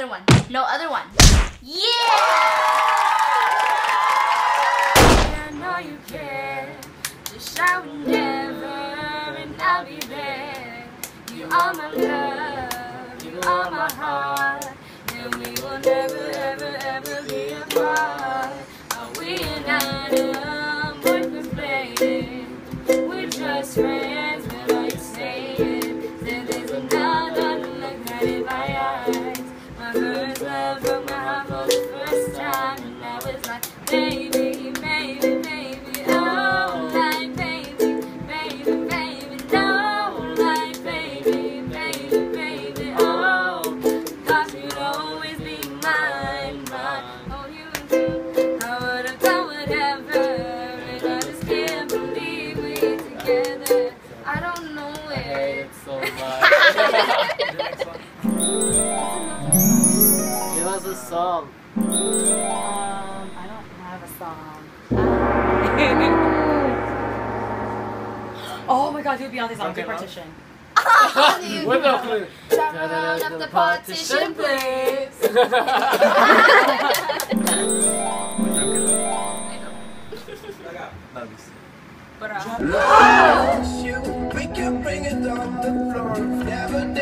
other one. No other one. Yeah! I know you care. Just shout never, and I'll be there. You are my love. You are my heart. And we will never, ever, ever be apart. Are we an item worth replaying? We're just friends, but are you saying that there's another look right in my eyes? My first love broke my heart for the first time, and I was like, baby, baby, baby, oh, like baby, baby, baby, no, like baby, baby, baby, oh, thought you'd always be mine, but oh, you do. I would have done whatever, and I just can't believe we're together. I don't know it. So much. Give us a song. I don't have a song. Oh my god, do Beyonce's song, Okay, Big Partition. What the? Round up the partition, please. But We can bring it on the floor. Never